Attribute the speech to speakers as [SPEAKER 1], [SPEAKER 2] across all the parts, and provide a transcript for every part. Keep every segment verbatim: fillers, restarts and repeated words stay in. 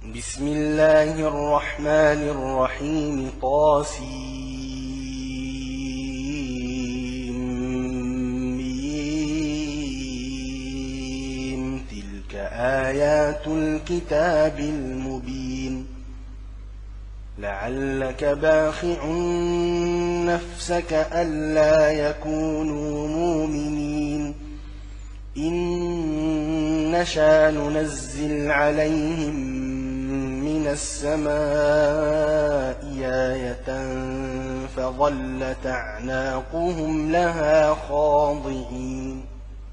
[SPEAKER 1] بسم الله الرحمن الرحيم طاسيم تلك آيات الكتاب المبين لعلك باخع نفسك ألا يكونوا مؤمنين إن نشأ ننزل عليهم من السماء آية فظلت أعناقهم لها خاضعين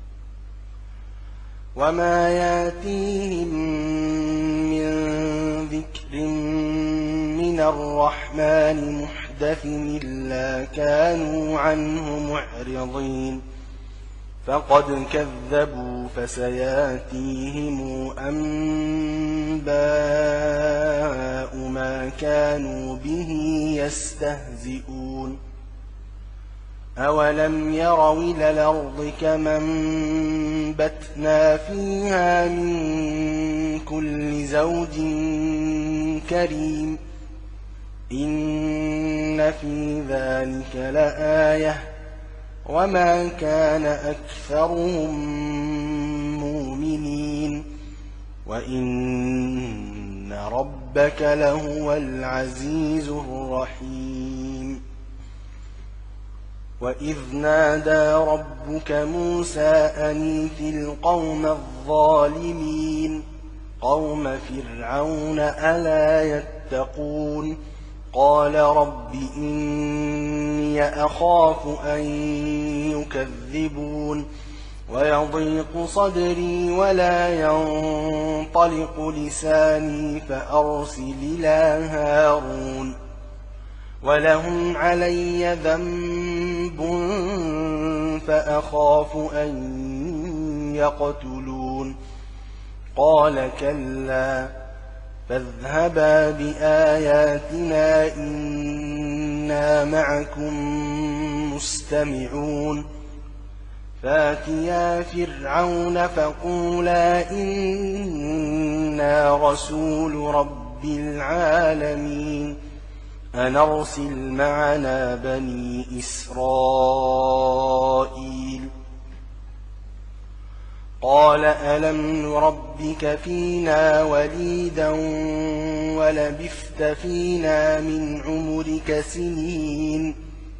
[SPEAKER 1] وما ياتيهم من ذكر من الرحمن محدث إلا كانوا عنه معرضين فقد كذبوا فسياتيهم أنباء ما كانوا به يستهزئون أولم يروا إلى الأرض كما أنبتنا فيها من كل زوج كريم إن في ذلك لآية وما كان أكثرهم مؤمنين وإن ربك لهو العزيز الرحيم وإذ نادى ربك موسى أن ائت القوم الظالمين قوم فرعون ألا يتقون قال رب إني أخاف أن يكذبون ويضيق صدري ولا ينطلق لساني فأرسل إلى هارون ولهم علي ذنب فأخاف أن يقتلون قال كلا فاذهبا بآياتنا إنا معكم مستمعون فاتيا فرعون فقولا إنا رسول رب العالمين أن أرسل معنا بني إسرائيل قال ألم نربك فينا وليدا ولبثت فينا من عمرك سنين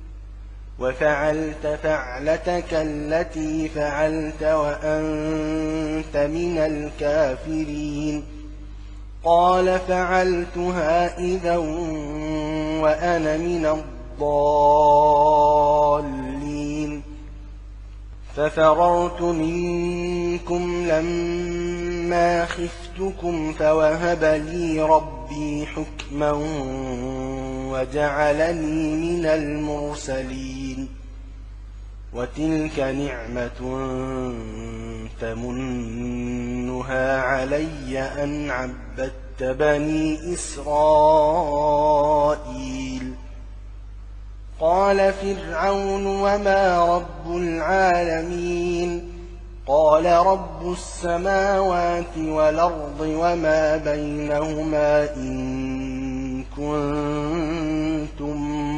[SPEAKER 1] وفعلت فعلتك التي فعلت وأنت من الكافرين قال فعلتها إذا وأنا من الضالين ففررت منكم لما خفتكم فوهب لي ربي حكما وجعلني من المرسلين وتلك نعمة تمنها علي أن عبدت بني إسرائيل قال فرعون وما رب العالمين قال رب السماوات والأرض وما بينهما إن كنتم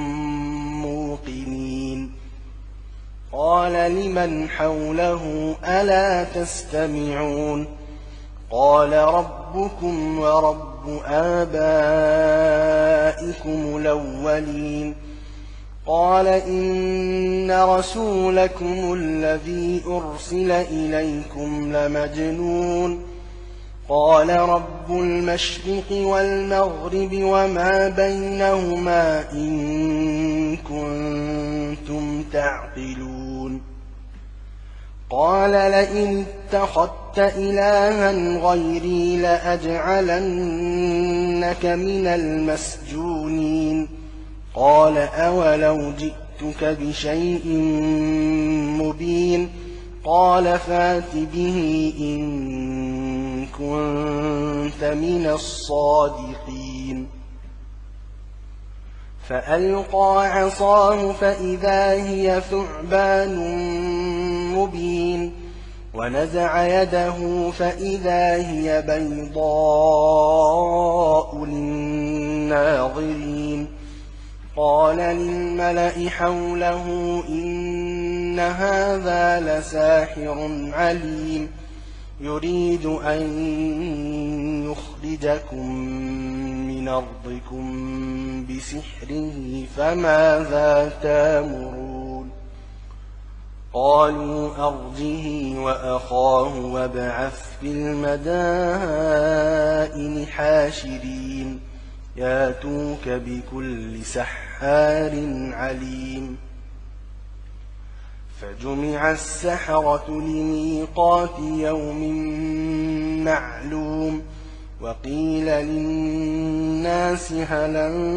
[SPEAKER 1] موقنين قال لمن حوله ألا تستمعون قال ربكم ورب آبائكم الأولين قال إن رسولكم الذي أرسل إليكم لمجنون قال رب المشرق والمغرب وما بينهما إن كنتم تعقلون قال لئن اتخذت إلها غيري لأجعلنك من المسجونين قال أولو جئتك بشيء مبين قال فات به إن كنت من الصادقين فألقى عصاه فإذا هي ثعبان مبين ونزع يده فإذا هي بيضاء قال للملأ حوله إن هذا لساحر عليم يريد أن يخرجكم من أرضكم بسحره فماذا تأمرون قالوا أرجه وأخاه وابعث في المدائن حاشرين ياتوك بكل سحار عليم فجمع السحرة لميقات يوم معلوم وقيل للناس هل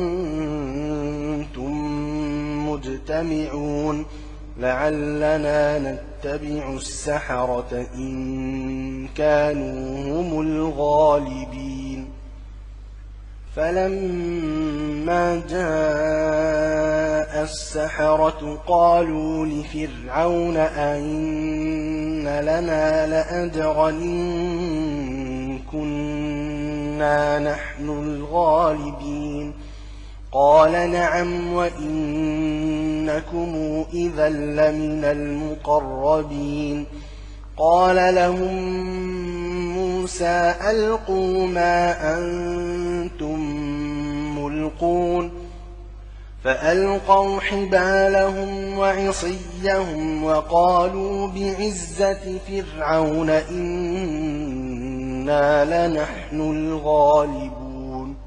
[SPEAKER 1] أنتم مجتمعون لعلنا نتبع السحرة إن كانوا هم الغالبين فلما جاء السحرة قالوا لفرعون أئن لنا لأجرا إن كنا نحن الغالبين قال نعم وإنكم إذا لمن المقربين قال لهم موسى ألقوا ما أنتم ملقون فألقوا حبالهم وعصيهم وقالوا بعزة فرعون إنا لنحن الغالبون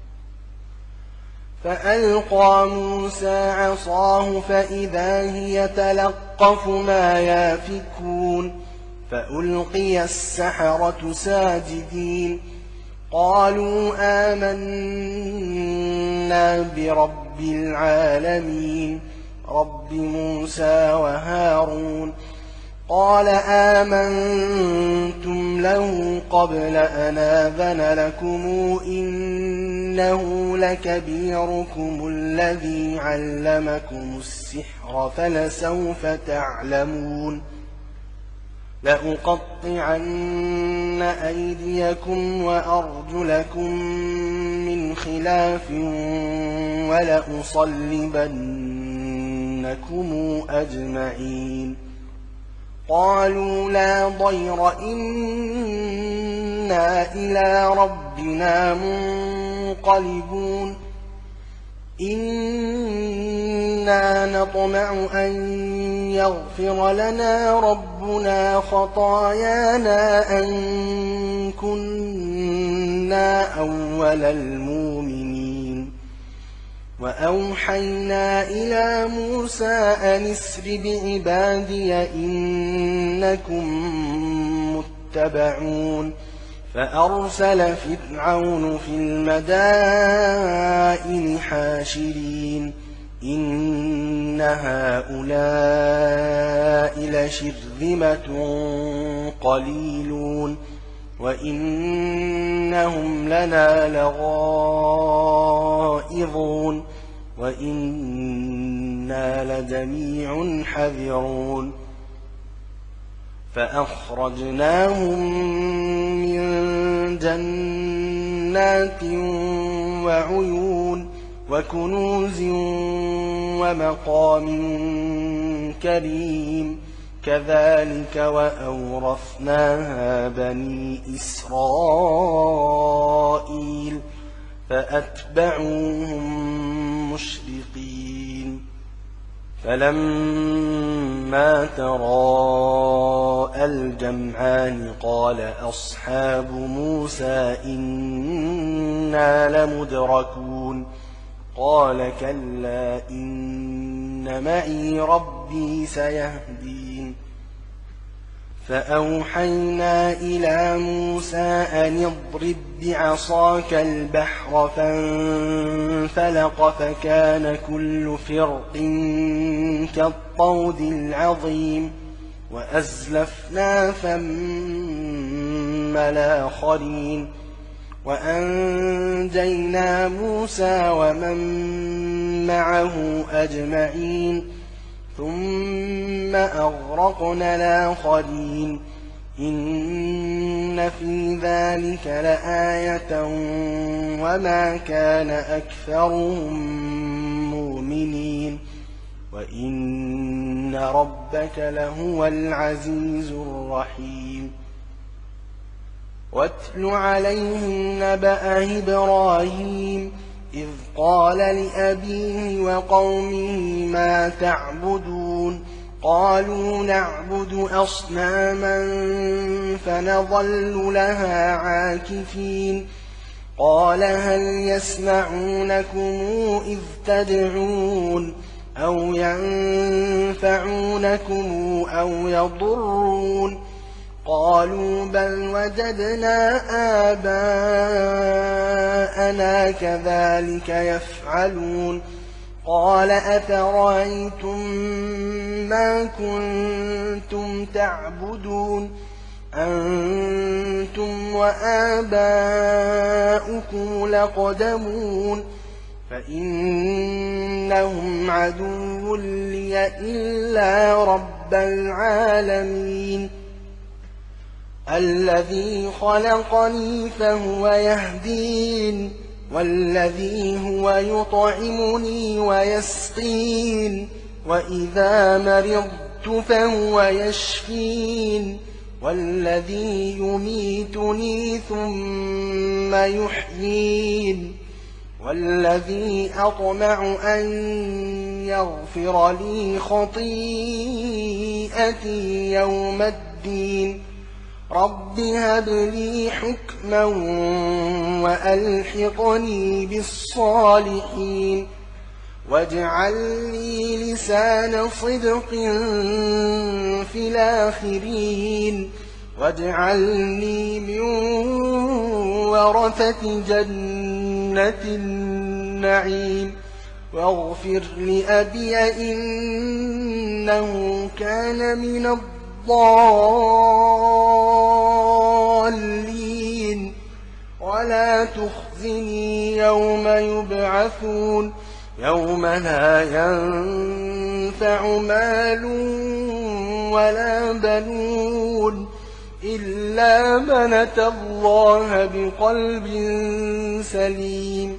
[SPEAKER 1] فألقى موسى عصاه فإذا هي تلقف ما يافكون فألقي السحرة ساجدين قالوا آمنا برب العالمين رب موسى وهارون قال آمنتم له قبل أن آذن لكم إنه لكبيركم الذي علمكم السحر فلسوف تعلمون لأقطعن أيديكم وأرجلكم من خلاف ولأصلبنكم أجمعين قالوا لا ضير إنا إلى ربنا منقلبون إنا نطمع أن يغفر لنا ربنا خطايانا أن كنا أول المؤمنين وأوحينا إلى موسى أن اسر بعبادي إنكم متبعون فأرسل فرعون في المدائن حاشرين إن هؤلاء لشرذمة قليلون وإنهم لنا لغائظون وإنا لجميع حذرون فأخرجناهم من جنات وعيون وكنوز ومقام كريم كذلك وأورثناها بني إسرائيل فأتبعوهم مشرقين فلما تراءى الجمعان قال أصحاب موسى إنا لمدركون قال كلا إن معي ربي سيهدين فأوحينا إلى موسى أن اضرب بعصاك البحر فانفلق فكان كل فرق كالطود العظيم وأزلفنا ثم الآخرين وأنجينا موسى ومن معه أجمعين ثم أغرقنا الآخرين إن في ذلك لآية وما كان أكثرهم مؤمنين وإن ربك لهو العزيز الرحيم واتل عليهم نبأ إبراهيم إذ قال لأبيه وقومه ما تعبدون قالوا نعبد أصناما فنظل لها عاكفين قال هل يسمعونكم إذ تدعون أو ينفعونكم أو يضرون قالوا بل وجدنا آباءنا كذلك يفعلون قال أفرأيتم ما كنتم تعبدون أنتم وآباؤكم الأقدمون فإنهم عدو لي إلا رب العالمين الذي خلقني فهو يهدين والذي هو يطعمني ويسقين وإذا مرضت فهو يشفين والذي يميتني ثم يحيين والذي أطمع أن يغفر لي خطيئتي يوم الدين رب هب لي حكما وألحقني بالصالحين واجعل لي لسان صدق في الآخرين واجعلني من ورثة جنة النعيم واغفر لأبي إنه كان من الضالين ولا تخزني يوم يبعثون يوم لا ينفع مال ولا بنون إلا من أتى الله بقلب سليم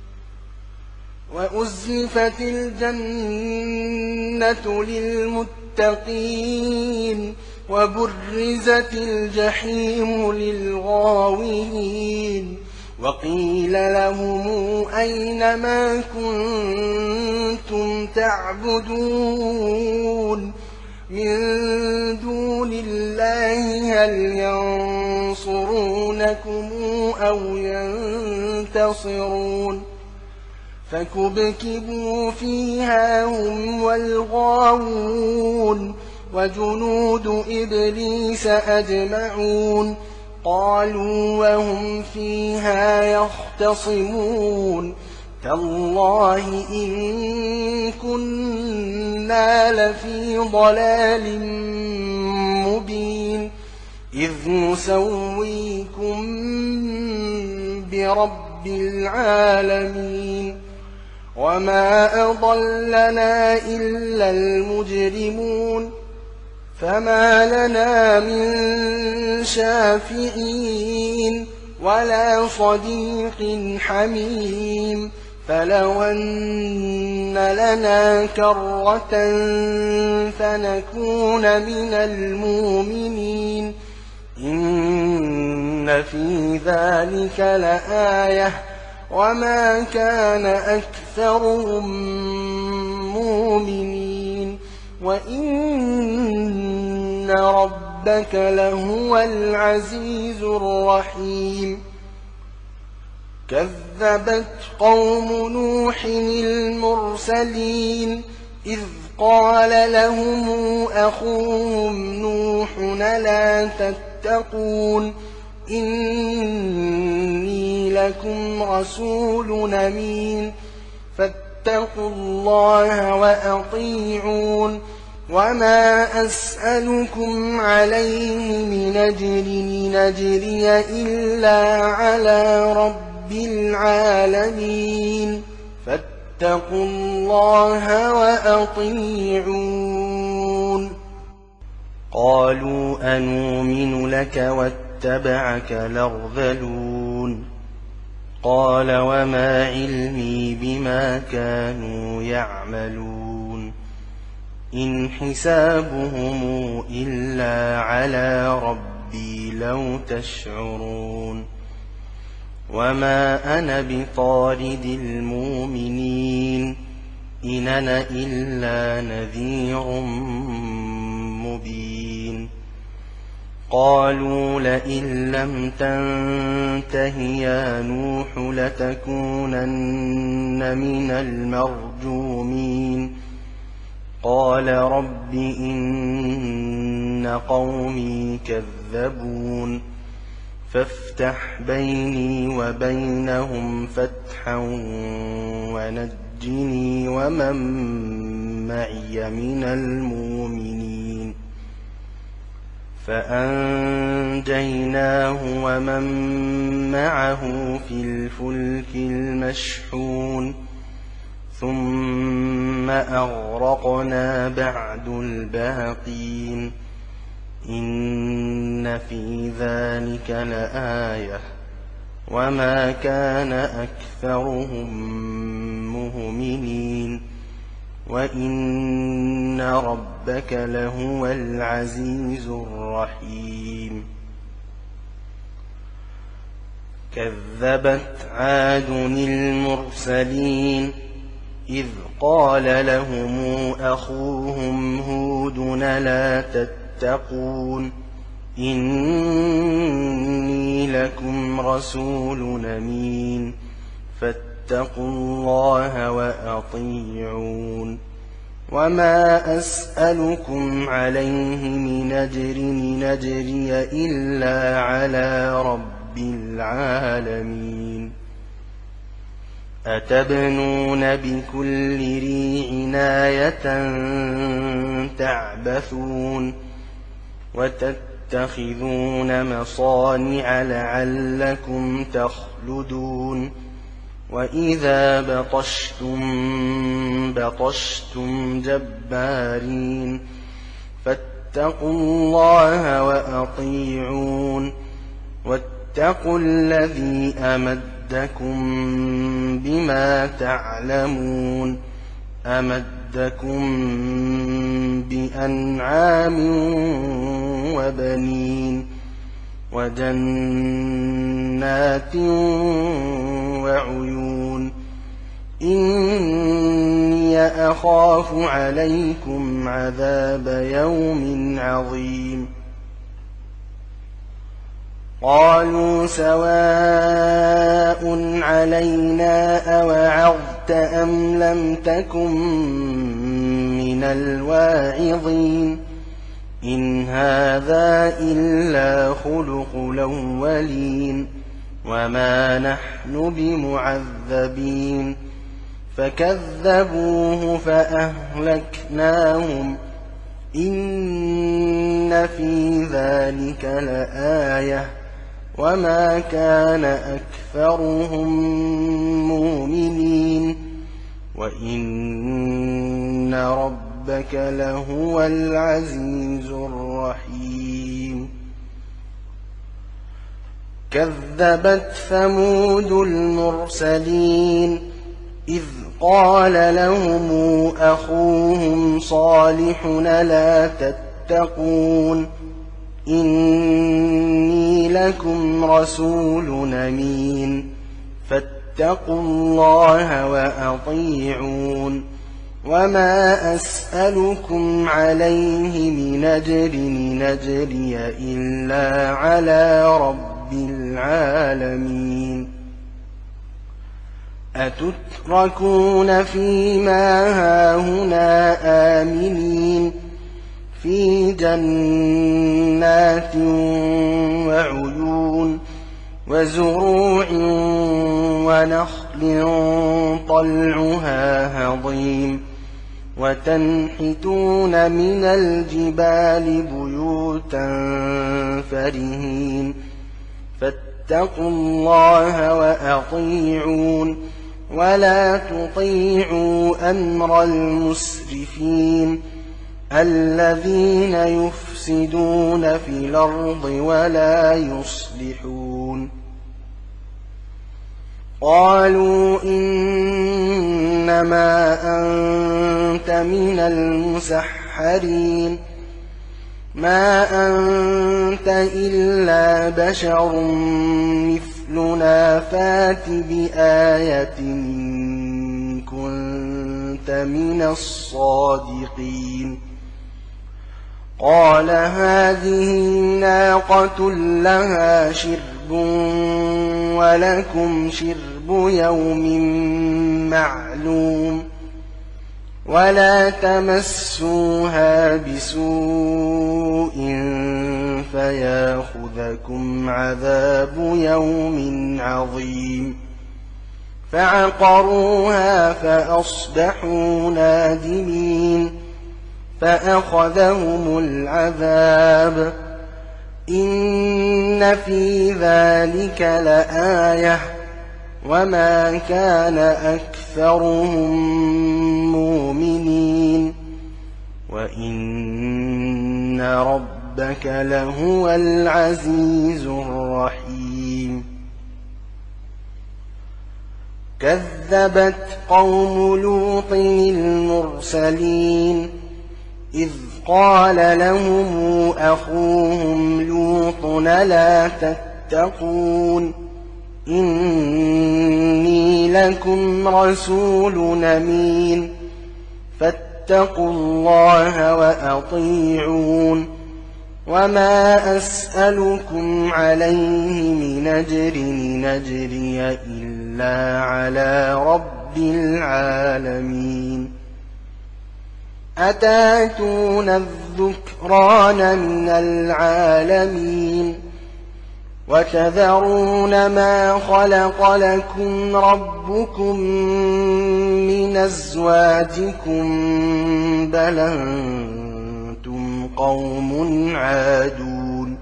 [SPEAKER 1] وأزلفت الجنة للمتقين وبرزت الجحيم للغاوين وقيل لهم أين ما كنتم تعبدون من دون الله هل ينصرونكم أو ينتصرون فكبكبوا فيها هم والغاوون وجنود إبليس أجمعون قالوا وهم فيها يختصمون تالله إن كنا لفي ضلال مبين إذ نسويكم برب العالمين وما أضلنا إلا المجرمون فما لنا من شافعين ولا صديق حميم فلو أن لنا كرة فنكون من المؤمنين إن في ذلك لآية وما كان أكثرهم مؤمنين وإن ربك لهو العزيز الرحيم كذبت قوم نوح المرسلين إذ قال لهم أخوهم نوح لا تتقون إني لكم رسول أمين فاتقوا الله وأطيعون وما أسألكم عليه من أجر نجري إلا على رب العالمين فاتقوا الله وأطيعون قالوا أنؤمن لك واتبعك الأرذلون قال وما علمي بما كانوا يعملون إن حسابهم إلا على ربي لو تشعرون وما أنا بطارد المؤمنين إن أنا إلا نذير مبين قالوا لئن لم تنته يا نوح لتكونن من المرجومين قال رب إن قومي كذبون فافتح بيني وبينهم فتحا ونجني ومن معي من المؤمنين فأنجيناه ومن معه في الفلك المشحون ثم أغرقنا بعد الباقين إن في ذلك لآية وما كان أكثرهم مؤمنين وإن ربك لهو العزيز الرحيم كذبت عاد المرسلين إذ قال لهم أخوهم هود لا تتقون إني لكم رسول أمين فاتقوا الله وأطيعون وما أسألكم عليه من أجر نجري إلا على رب العالمين أتبنون بكل ريع آية تعبثون وتتخذون مصانع لعلكم تخلدون وإذا بطشتم بطشتم جبارين فاتقوا الله وأطيعون واتقوا الذي أمدكم بما تعلمون أمدكم بأنعام وبنين وجنات وعيون إني أخاف عليكم عذاب يوم عظيم قالوا سواء علينا أوعظت أم لم تكن من الواعظين إن هذا إلا خلق الأولين وما نحن بمعذبين فكذبوه فأهلكناهم إن في ذلك لآية وما كان أكثرهم مؤمنين وإن ربك لهو العزيز الرحيم كذبت ثمود المرسلين إذ قال لهم أخوهم صالح لا تتقون إني لكم رسول أمين فاتقوا الله وأطيعون وما أسألكم عليه من أجر نجري إلا على رب العالمين أتتركون فيما هاهنا آمنين في جنات وعيون وزروع ونخل طلعها هضيم وتنحتون من الجبال بيوتا فرهين فاتقوا الله وأطيعون ولا تطيعوا أمر المسرفين الذين يفسدون في الأرض ولا يصلحون قالوا إنما أنت من المسحرين ما أنت إلا بشر مثلنا فات بآية إن كنت من الصادقين قال هذه ناقة لها شرب ولكم شرب يوم معلوم ولا تمسوها بسوء فياخذكم عذاب يوم عظيم فعقروها فأصبحوا نادمين فأخذهم العذاب إن في ذلك لآية وما كان أكثرهم مؤمنين وإن ربك لهو العزيز الرحيم كذبت قوم لوط المرسلين إذ قال لهم أخوهم لوط لا تتقون إني لكم رسول أمين فاتقوا الله وأطيعون وما أسألكم عليه من أجر نجري إلا على رب العالمين أتاتون الذكران من العالمين وتذرون ما خلق لكم ربكم من أزواجكم بل أنتم قوم عادون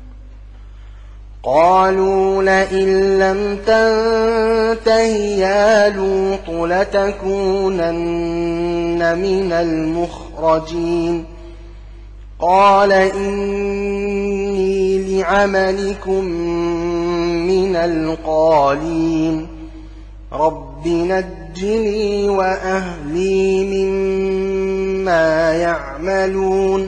[SPEAKER 1] قالوا لئن لم تنته يا لوط لتكونن من المخرجين قال إني لعملكم من القالين رب نجني وأهلي مما يعملون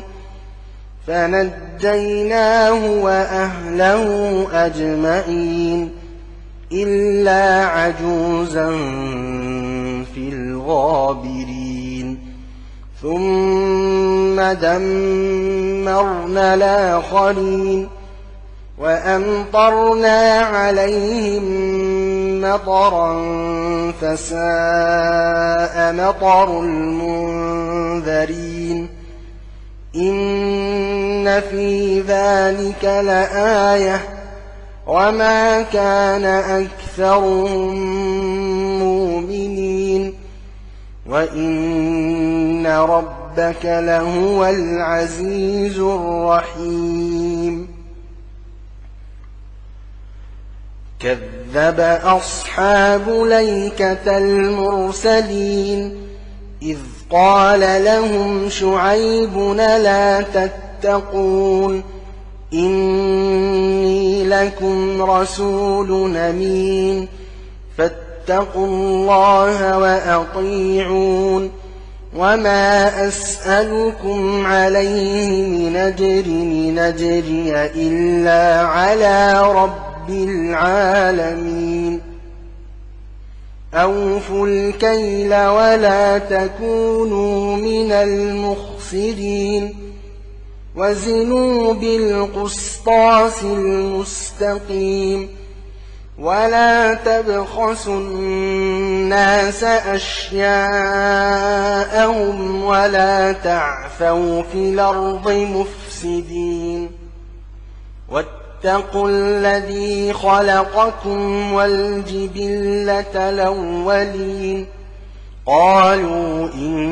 [SPEAKER 1] فنجيناه وأهله أجمعين إلا عجوزا في الغابرين ثم دمرنا الآخرين وأمطرنا عليهم مطرا فساء مطر المنذرين إن في ذلك لآية وما كان أكثرهم مؤمنين وإن ربك لهو العزيز الرحيم كذب أصحاب ليكة المرسلين إذ قال لهم شعيب لا تتقون إني لكم رسول أمين فاتقوا الله وأطيعون وما أسألكم عليه من أجر نجري إلا على رب العالمين أوفوا الكيل ولا تكونوا من المخسرين وزنوا بالقسطاس المستقيم ولا تبخسوا الناس أشياءهم ولا تعثوا في الأرض مفسدين واتقوا الذي خلقكم والجبلة الأولين قالوا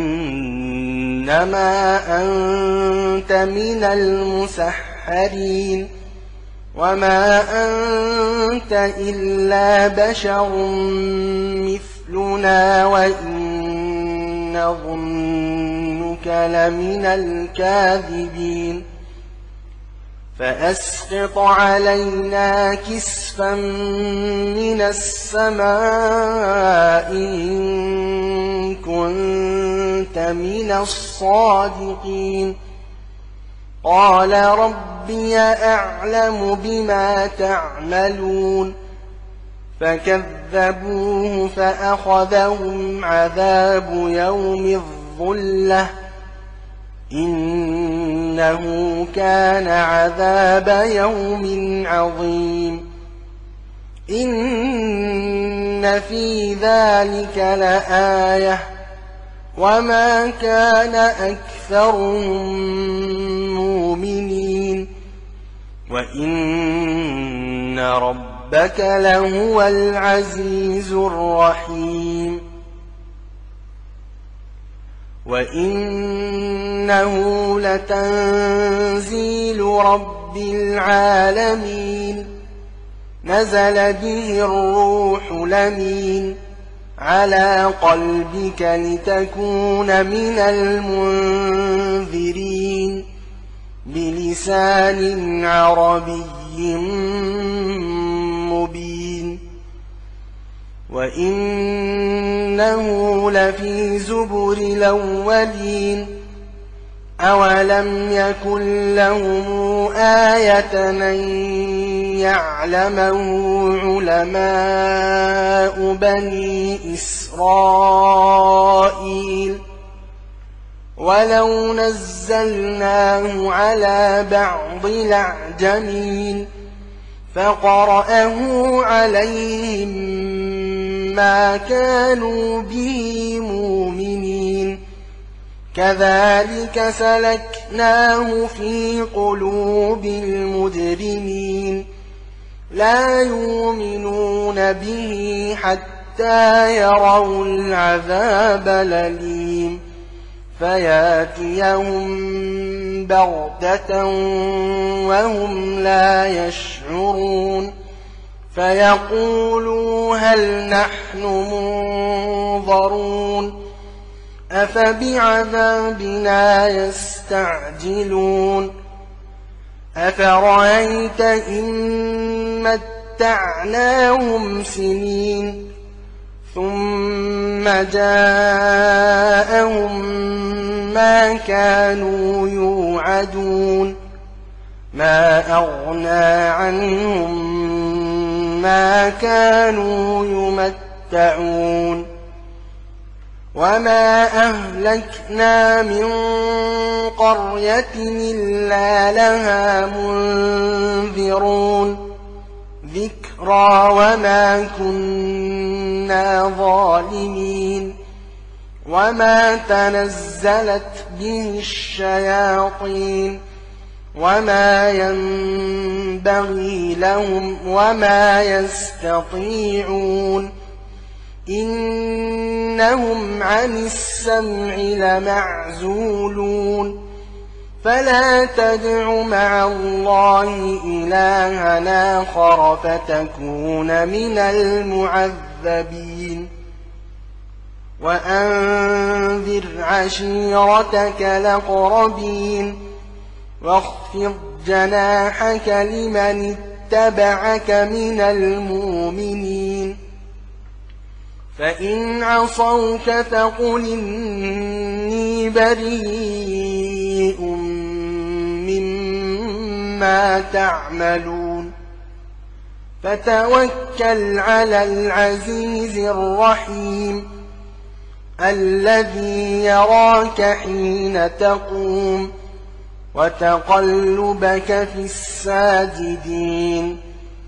[SPEAKER 1] إنما أنت من المسحرين وما أنت إلا بشر مثلنا وإن نظنك إنك لمن الكاذبين فأسقط علينا كسفا من السماء إن كنت من الصادقين قال ربي أعلم بما تعملون فكذبوه فأخذهم عذاب يوم الظلة إنه كان عذاب يوم عظيم إن في ذلك لآية وما كان أكثرهم مؤمنين وإن ربك لهو العزيز الرحيم وإنه لتنزيل رب العالمين نزل به الروح الأمين على قلبك لتكون من المنذرين بلسان عربي مبين وإنه لفي زبر الأولين أولم يكن لهم آية أن يعلمه علماء بني إسرائيل ولو نزلناه على بعض الأعجمين فقرأه عليهم ما كانوا به مؤمنين كذلك سلكناه في قلوب المجرمين لا يؤمنون به حتى يروا العذاب الأليم فياتيهم بغتة وهم لا يشعرون فيقولوا هل نحن منظرون أفبعذابنا يستعجلون أفرأيت إن متعناهم سنين ثم جاءهم ما كانوا يوعدون ما أغنى عنهم ما كانوا يمتعون وما أهلكنا من قرية إلا لها منذرون ذكرى وما كنا ظالمين وما تنزلت به الشياطين وما ينبغي لهم وما يستطيعون إنهم عن السمع لمعزولون فلا تدع مع الله إلها آخر فتكون من المعذبين وأنذر عشيرتك الأقربين واخفض جناحك لمن اتبعك من المؤمنين فإن عصوك فقل إني بريء مما تعملون فتوكل على العزيز الرحيم الذي يراك حين تقوم وتقلبك في الساجدين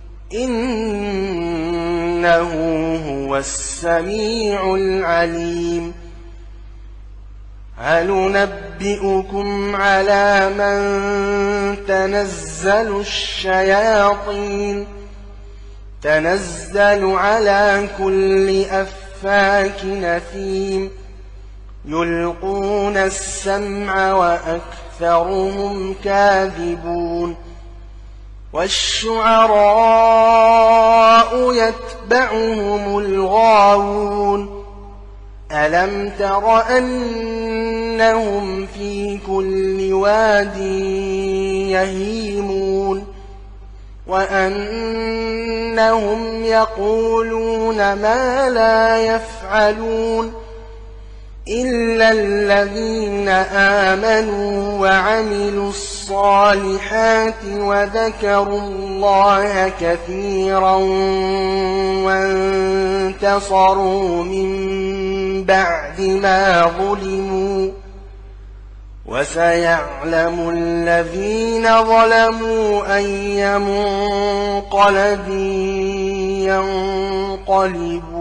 [SPEAKER 1] إنه هو السميع العليم هل ننبئكم على من تنزل الشياطين تنزل على كل أفاك أثيم يلقون السمع وأكثرهم كاذبون والشعراء يتبعهم الغاوون ألم تر أن وأنهم في كل واد يهيمون وأنهم يقولون ما لا يفعلون إلا الذين آمنوا وعملوا الصالحات وذكروا الله كثيرا وانتصروا من بعد ما ظلموا وسيعلم الذين ظلموا أي منقلب ينقلبون